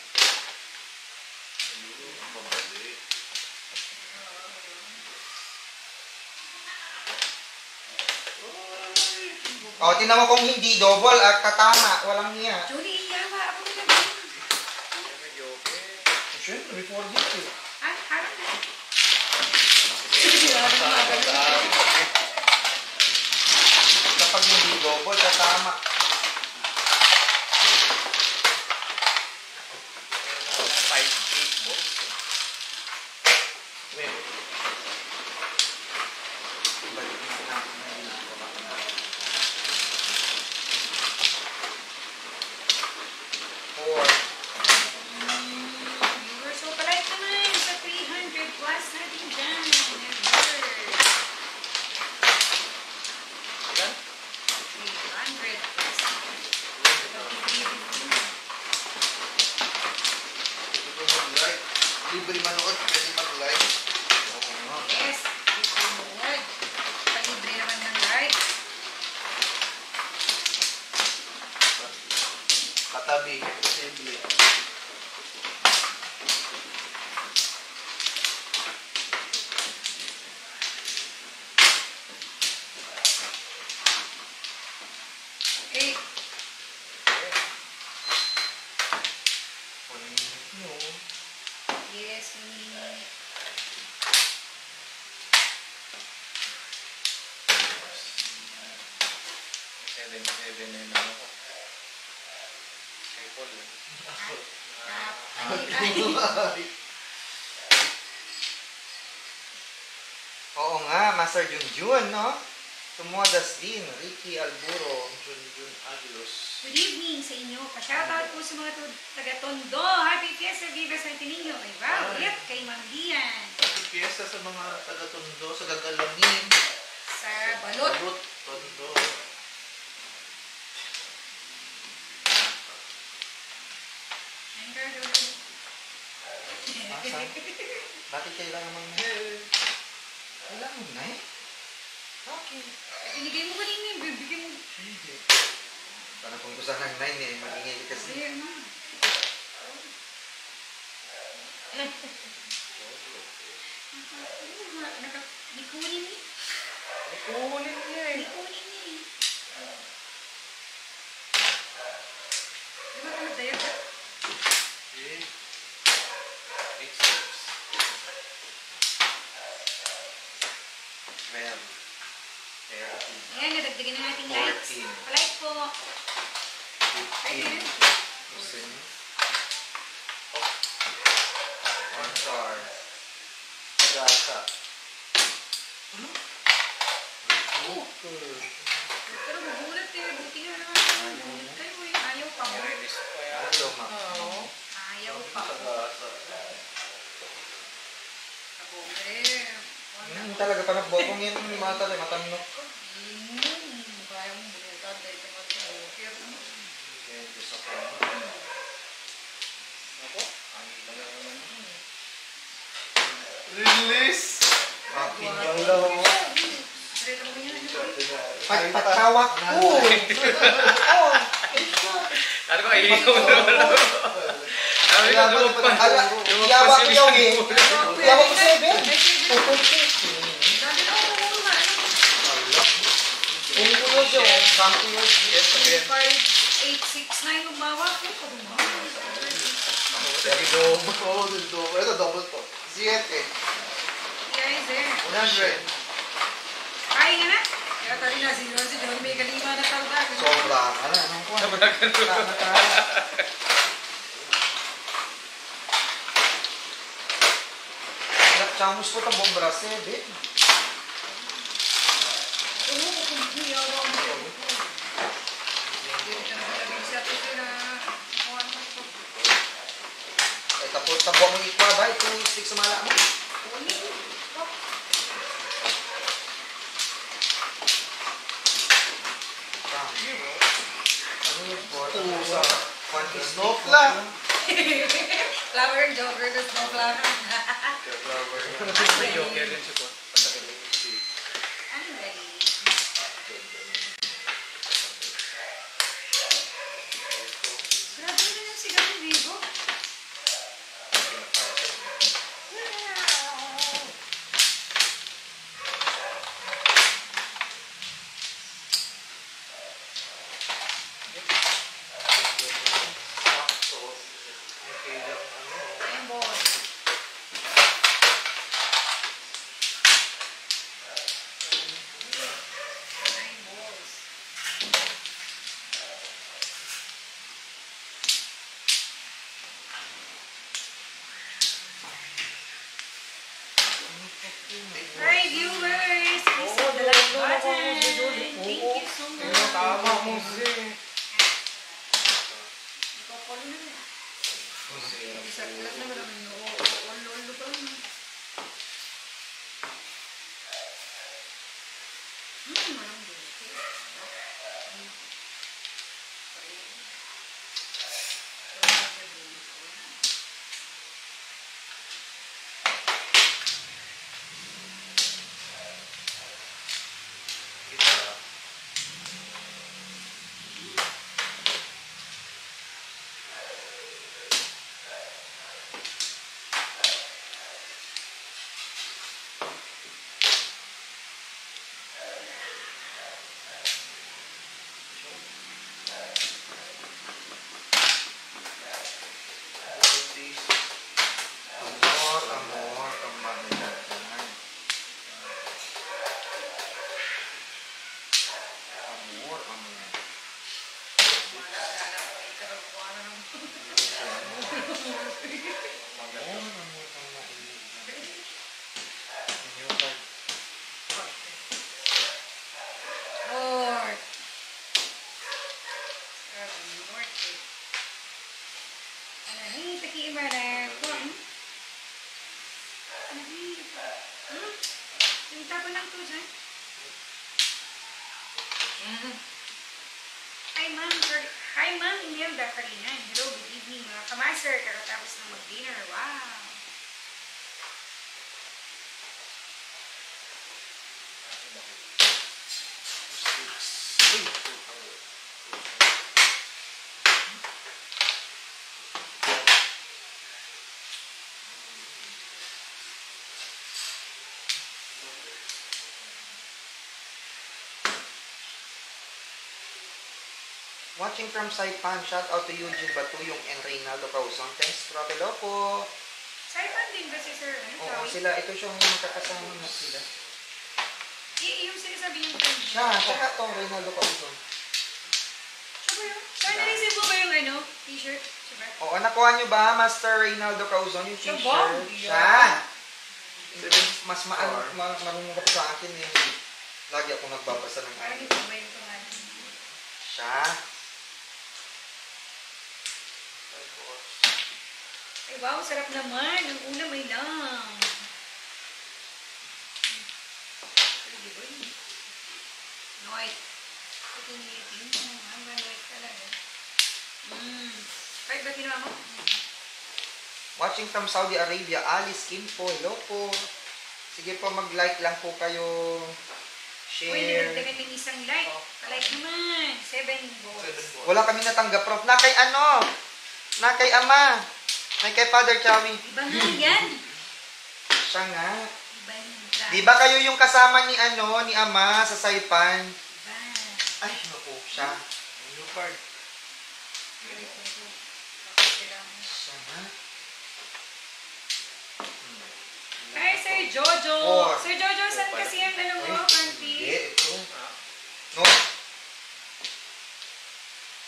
Ayun, mabali. O, tinan mo kung hindi double at tatama. Walang niya. Julie, yawa ako na lang. Medyo okay. Siyempre, before this eh. Harap na. Kapag hindi double, tatama. Balik na natin na ginagawa ko na. 4. Viewers, so palike naman sa 300 plus natin dyan. Never. Ilan? 300 plus. Ito mag-like. Libre manood, pwede mag-like. Oo nga. Yes, good. Palibre naman ng like. Katabi, posible. Okay. Yes, we... 7 na yun ako. Triple. Oo nga, Master Junjun, no? Tumuadas din, Ricky Alburo. Junjun Aguilos. Good evening sa inyo. Pa-shoutout po sa mga taga-Tondo. Happy Fiesta Viva Santo Niño. Ay, wow, ulit kay Mang Dian. Piyesta sa mga taga-Tondo, sa Gagalangin. Sa Balot. Balot, Tondo. Asan? Bakit kailangan mo na? Kailangan mo na eh. Okay. Binigay mo kanina, bibigyan mo. Hindi. Parang kung gusto ng 9 eh, mag-ingay kasi. Kasi ano. Nikunin ni. Kunin niya eh. Nikunin ni. Di ba ano tayo? Okay. 12. 13. Ayan, nadagdagan na nating likes. 14. Palike po. 15. Gusto niyo? 1 star. Gasa. Pero magulat eh. Buti nga naman. Magulat kayo eh. Ayaw pa mo. Release pa yan. Ano, Max? Ayaw pa Sa mo. gasa. Ako eh. Talaga pa nagbokong yun yung mga talay, matanok. Kaya mo bunutan dahil ka mag-okay. Medyo sa pa. Ako? Ang lang naman. Release! Akin yung law. Rito mo yan. Pagpatawak ko. Oh, Ano ko, ayaw na naman. Sabi ko, lumagpas. Yawa ko yung eh. Yawa ko 7. Sabi na ako mo nga. Kung ko yun siya, bangko yun. Yes, again. 5, 8, 6, 9 ang bawa ko. Very go. Oo, dito. Ito, double to. 7. Guys eh. 100. Kain nga na. Kaya tali na si John may kalima na tawag. Sobra ka na. Anong kuha? Sobra ka na. Chamos ko itong bombra 7. Ay, tapos tabo mo ikwa ba? Ito yung stick sa mala mo. Ano yung po? Pusa. Snowfla. Flower and jogger, there's no flower. May joker din siya po. I'm ready. Grabe na lang sigaw ng Vivo. Ayun, boss. Ayun, boss. Hi, viewers! Please hit the like button. Thank you so much. Tama mo si. Ipapalo na lang. Isa lang naman naman yung olo pa lang. Walang buti. Lord. Lord. Anahin, takiimara. Anahin. Sinita ko lang to dyan. Hi, Ma'am Imelda Karinan. Hello, good evening mga kamaster. Kakatapos na mag-dinner. Wow. Watching from Saipan, shout out to Eugene Batuyong and Reynaldo Cauzon. Thanks, Profe Lopo. Saipan din ba si Sir? Ano Oo, tawag? sila. Ito siyang magkakasama na sila. Yung sinasabi niyong friend. Tsaka to, Reynaldo Cauzon. Siya ba yun? Saan na-receive mo ba yung ano? T-shirt? Siya ba? Oo, nakuha niyo ba, Master Reynaldo Cauzon, yung Siya t-shirt? ba? Siya! Mas marunong ka sa akin eh. Lagi ako nagbabasa ng Parang ano. ito ba yung pangalan? Siya. Ay, wow, sarap naman. Ang una may lang. Pwede ba yun? Noy. Itin mo. Ang ganoy talaga. Kahit ba ginawa mo? Watching from Saudi Arabia, Alice Kim po. Hello po. Sige po, mag-like lang po kayo. Uy, Share. nagdagdagan ng isang like. Palike naman. 7 votes. Wala kami natanggap, Prof. Na kay ano? Na kay Ama. Na kay Father Chawi. Iba nga yan. Siya nga. Iba yung Di ba kayo yung kasama ni ano, ni Ama sa Saipan? Iba. Ay, naku, siya. Leopard. Siya nga. Hi, Sir Jojo. Four. Sir Jojo, saan kasi ang ano mo, Hindi, country? ito. No.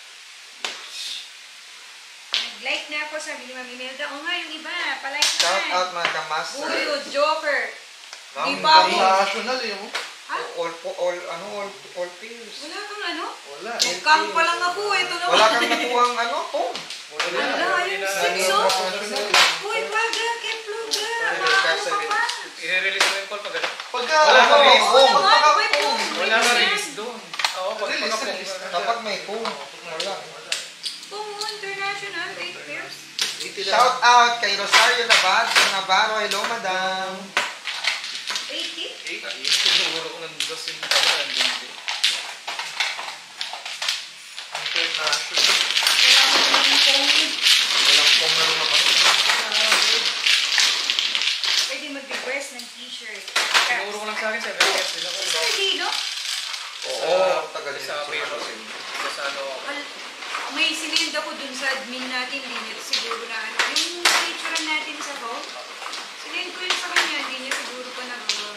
Nag-like na ako, sabi ni Mami Imelda. O nga, yung iba, palike Shout naman. out mga kamaster. Uyo, Joker. Di Ang pa ako. galing. National eh. Oh. Ha? All pills. Wala kang ano? Wala. Kang pa lang ako. Ito naman. Wala kang nakuhang ano, Tom. Wala, yung Nanino sexo. national. Uy, baga, kepluga. Ay, Paano ka sabi- pa? I-release mo yung call pag ano. Pagka, Wala Ano, kami. may Oo foam. naman, Pagka may foam. foam. Wala ka release doon. Oo, pag Release, pagka release. Kapag may foam. Wala. Tungo International, 8 pairs. Shout out kay Rosario Navarro. Hello, madam. 80? Siguro ko ng dos yung pala. International. Wala ko naman foam. Walang foam na naman. Pwede mag-request ng t-shirt. Siguro ko lang sa akin 7 years sila ko. Sir Dino, Oo, tagalin Sa si payroll. Marcel. Sa ano ako. may sinend ako dun sa admin natin, Linet, siguro na ano. Yung picture natin sa phone, sinend ko yun sa kanya, hindi niya siguro pa nagawa.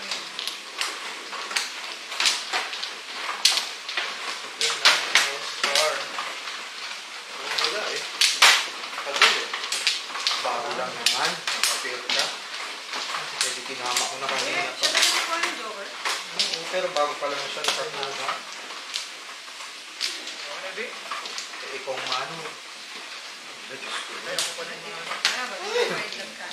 International star. Wala eh. Tagal eh. Bago lang naman. Nakapit ka. Pwede kinama ko na kanina Siya to. ba nagkuha ng Joker? Oo, pero bago pa lang siya nakakuha. Ano di? Eh, ikaw mano. Ay, Diyos ko. Meron ko pa ng mga ano. Ah, ba't nag-write lang ka?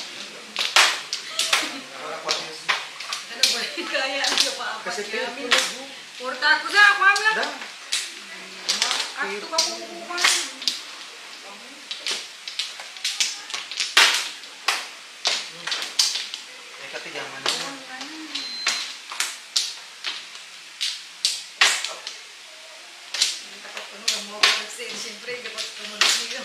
Wala pa siya. Ano ba yun? Kaya ang kapaapat Kasi namin. pero Porta ko na, kuha mo lang. da. Akto ka kukuha. May katigaman na. Dapat ko nung mo ako mag-sale. Siyempre, dapat kumunod niyo.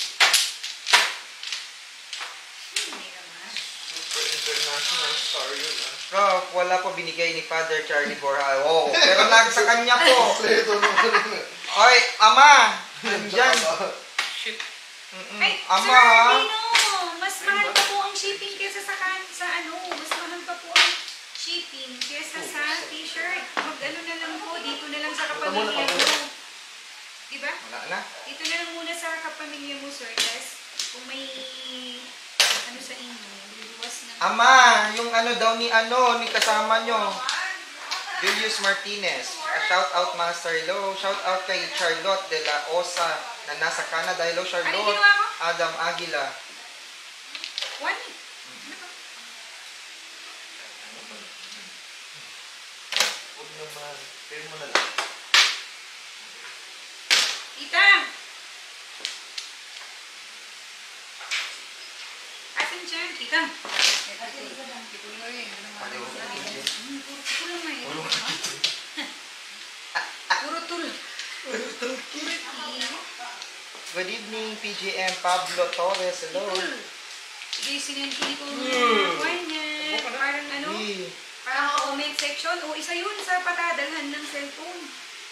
Hindi naman. Super international star yun ah. Prof, wala po binigay ni Father Charlie Borja. Oo, pero sa kanya po. Kompleto naman. Oy, ama! Nandyan. Shit. Ay, Ama, Sir ha? Dino, mas mahal pa po ang shipping kesa sa ano, mas mahal pa po ang shipping kesa sa t-shirt. Mag-ano na lang po, dito na lang sa kapamilya mo. Diba? Wala na. Dito na lang muna sa kapamilya mo, sir. Tapos, kung may ano sa inyo, luluwas na. Ama, yung ano daw ni kasama nyo. Julius Martinez. Shout out Master. Hello. Shout out kay Charlotte de la Osa na nasa Canada. Hello, Ano Charlotte. ginawa ko? Adam Aguila. One. Huwag naman. Pay mo na lang. Tita! Asan siya? Tita? Puro tul. Good evening, PGM Pablo Torres. Hello. Sige, sinend ko dito kuha niya. Parang ano, Hey. parang comment section. O, isa yun sa padadalhan ng cellphone.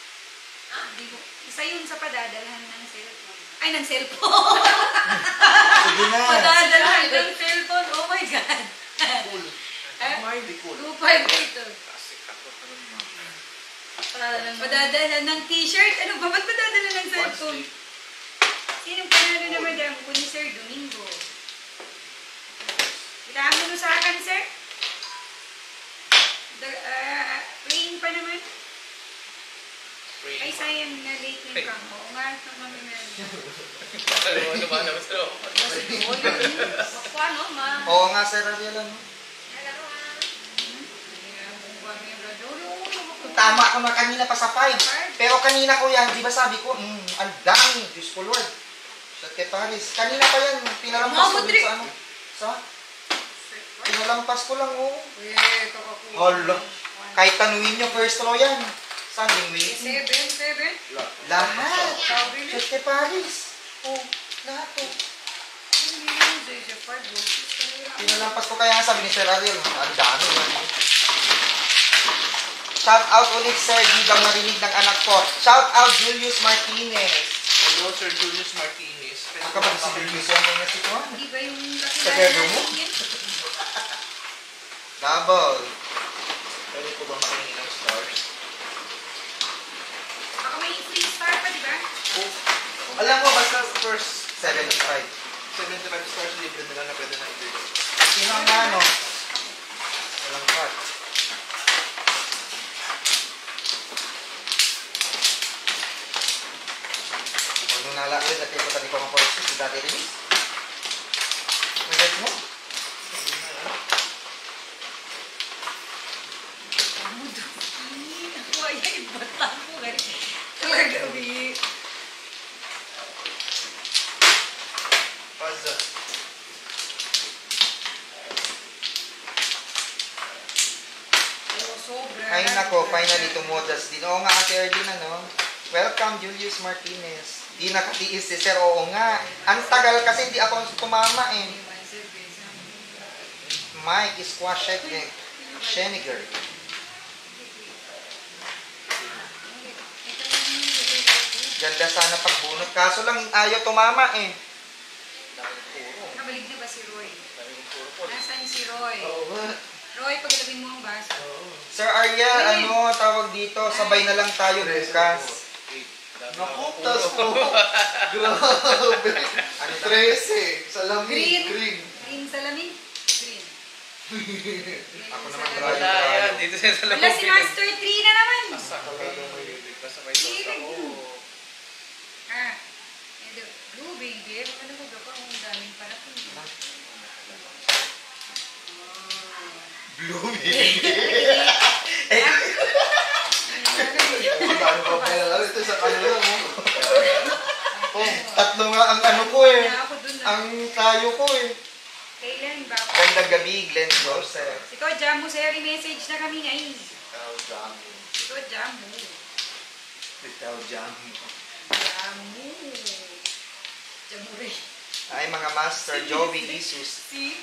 Isa yun sa padadalhan ng cellphone. Ay, ng cellphone. Sige na. Padadalhan ng cellphone. Oh my God. Cool. Eh? Cool. 258. Kasi kapot na lang mga. Padadalhan ng t-shirt. Ano ba? Ba't padadalhan ng One cellphone? stick. Sinong panalo na madam ko ni Sir Domingo? Itaan mo sa akin, sir? Praying pa naman. Ay, sayang na late yung kang. Oo nga, kami meron. Ano ba naman sa loob? Paano, ma? Oo nga, Sir Ariel. Ano? Tama ako na kanina pa sa 5. Pero kanina ko yan, di ba sabi ko, ang dami, Diyos ko Lord. Sa kay Paris. Kanina pa yan, pinalampas ko dun sa ano. Pinalampas ko lang, oo. Hala. Kahit tanuin nyo, first row yan. Standing waiting. 7. Lahat. Sabi Sa kay Paris. Oo, lahat po. Pinalampas ko kaya sabi ni Sir Ariel, ang dami yan. Shout out ulit, Sir. Di ba marinig ng anak ko? Shout out Julius Martinez. Hello, Sir Julius Martinez. Ang kapag si Julius yan na si Juan. Di ba yung Sa kakilala dedo mo? natin yan? Double. Pwede ko ba makinig ng stars? Baka may free star pa, di ba? Alam mo, basta first 75. 75 stars libre nila na pwede na i-video. Sino ang ano? Walang cut. Ano nalaki rin at ito tadi ko mga porsis. Sa dati rin. Magat mo? Kamu dumi. Ako ay ibatan ko. Talaga, Bi. Pazza. Oh, sobra. Ay nako, finally tumudas din. Oo nga, Ate Erlyn, ano? Welcome, Julius Martinez. Di nakatiis si Sir. Oo nga. Ang tagal kasi hindi ako tumama eh. Mike Scheniger. Ganda sana pagbunot. Kaso lang ayaw tumama eh. Nabalik na ba si Roy? Daming puro po. Nasaan si Roy? Oo nga. Roy, paglabing mo ang baso. Oo. Sir Ariel, ano tawag dito? Sabay na lang tayo bukas. Naku, tas po. Grabe. Ano 13. Salamin. Green. Green. Green salamin? Green. Ako naman Salamin. grabe. Wala yan. Dito siya sa Wala si Master 3 na naman. Talagang may Basta may sauce ako. Ah, ito, blue baby. Ano mo ba ang daming parating? Blooming. Ang dami pa pala. Ito sa kanila mo. Oh, tatlo nga ang ano ko eh. Ako dun na. Ang tayo ko eh. Kailan ba? Gandang gabi, Glenn Joseph. Si Ko Jamu, sa'yo message na kami ngayon. Ikaw, Jamu. Si Ko Jamu. Ikaw, Jam. Jamu. Jamu rin. Ay, mga master, Joey Jesus. Si...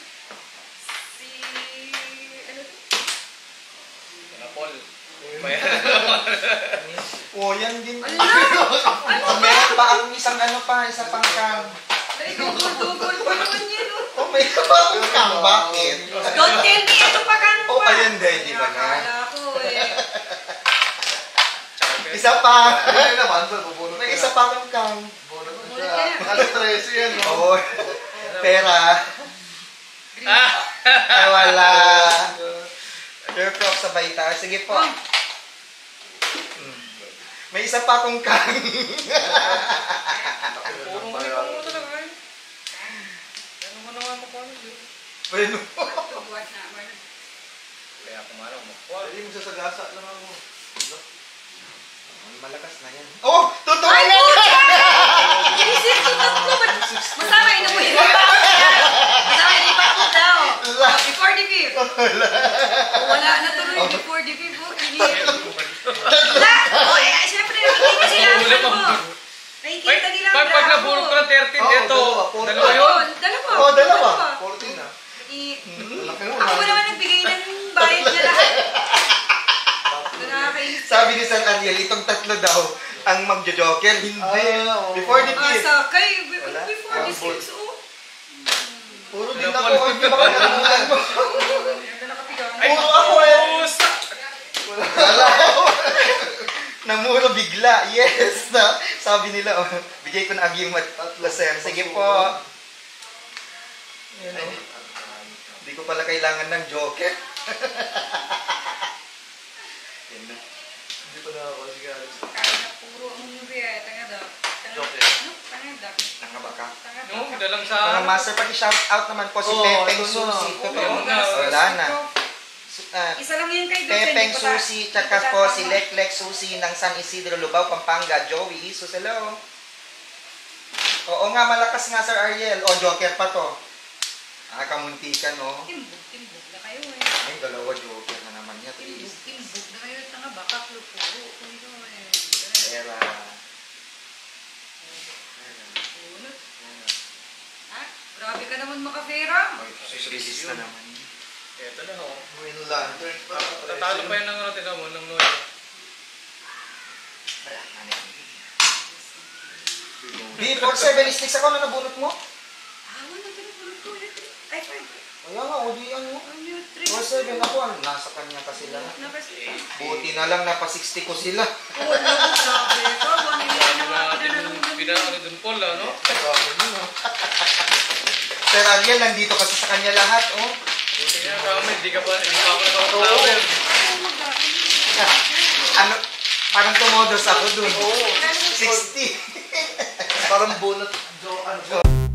Ano to? Paul. Oh, yan din. Ala! Ano ba? Meron pa ang isang ano pa, isa pang kang. Ay, gugol-gugol pa naman yan. Oh. Oh, may isa pa akong kang. Bakit? Don't tell me, ito pa kang Oh, pa. ayan din, di ba na? Akala ko eh. Isa pa. Ay naman, sir. Bubunot May ka isa na. pa akong kang. Bubunot mo Bubunot siya. ka na. Alas 13 yan, no? Oo. Pera. Ay, wala. Your props sabay tayo. Sige po. May isa pa akong kang. Puro may pangulo talaga eh. Ano mo naman mo kung ano? Bueno. Tubuhat na. Bueno. Kaya kumaraw mo. Paul. Hindi mo sasagasa lang ako. Malakas na yan. Oh! Totoo Ay, na! puta! Inisip ko tatlo. Masama, inuwi. Masama, ilipat mo daw. Before the fifth. Wala na tuloy before the fifth. Wala! Oh, eh, syempre, nakikita sila. Ano mo? Nakikita nila ang Pag nabulot ko ng 13 Oo, dito. dalawa. Dalawa yun. Dalawa. Oh, dalawa. 14 na. I- Laki mo. Ako naman nagbigay ng bayad niya lahat. Nakakainis. Sabi ni San Ariel, itong tatlo daw ang magjo-joker. Hindi. Ah, oo. Before the Ah, fifth. sakay. Wala. Before the six, oh. Puro din ako. Hindi ba kanamulan mo? Ano nakapigang? Ay, Puro ako eh. pusa! Wala. Namuro bigla. Yes. Na, sabi nila, oh, bigay ko na agi yung tatlo, sir. Sige po. Yan, oh. Hindi ko pala kailangan ng joker. Yan na. Hindi pa na ako. Sige, Alex. Kaya na puro ang movie ay tangada. Joke. Ano? Tangada. Tanga ba ka? Tangada. No, dalang sa... Mga master, pag-shout out naman po si Oo, Pepeng ito na. Susi. Totoo. Oo nga. Wala na. Isa lang yan kay Dutch. Pepeng Susi, tsaka po si Leklek Susi ng San Isidro, Lubao, Pampanga. Joey Jesus, hello. Oo nga, malakas nga, Sir Ariel. O, joker pa to. Ah, kamuntikan, no? Timbog na kayo eh. Ay, dalawa joker na naman niya. Timbog Please. na kayo. Tanga baka puro. Kung ito eh. Era. Bunot. Ha? Grabe ka naman makapera. Ay, release na naman. Ito na ho. Win lantern pa. Tatalo pa yan ng ano, tignan mo, ng Noel. Kaya, ano yan? B47 sticks ako na nabunot mo? Ah, wala ka na bunot ko. Ay, fine. Kaya nga, udian mo. Ang mute 47 ako, nasa kanya kasi lahat. na kasi. Buti na lang, napa 60 ko sila. Oh, no, sabi ko. One million na mga pinanalungan. Pinano dun Paul, ano? Grabe mo, no? Sir Ariel, nandito kasi sa kanya lahat, oh. Buti nga kami, hindi ka pa nakapag-power. Ano, parang tumodos ako dun. Oo. 60. Parang bunot. Ano,